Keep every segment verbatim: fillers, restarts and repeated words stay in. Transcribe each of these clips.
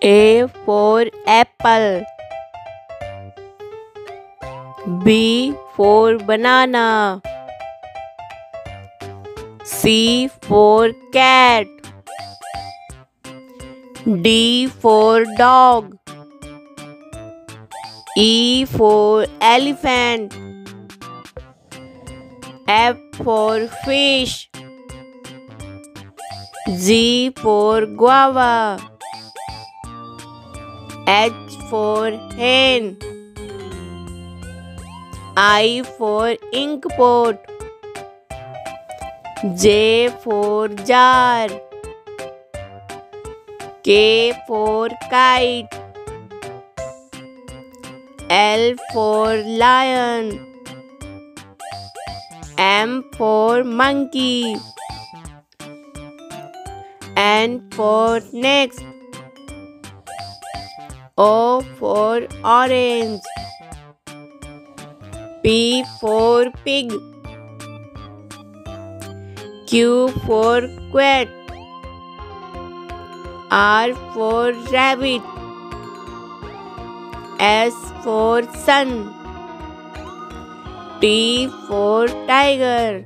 A for apple. B for banana. C for cat. D for dog. E for elephant. F for fish. G for guava. H for hen. I for ink pot. J for jar. K for kite. L for lion. M for monkey. N for next. O for orange. P for pig. Q for cat. R for rabbit. S for sun. T for tiger.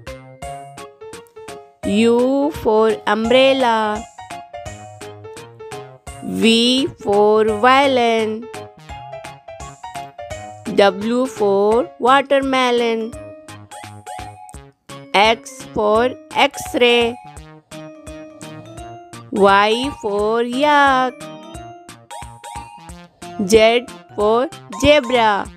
U for umbrella. V for violin. W for watermelon. X for X-ray. Y for yak. Z for zebra.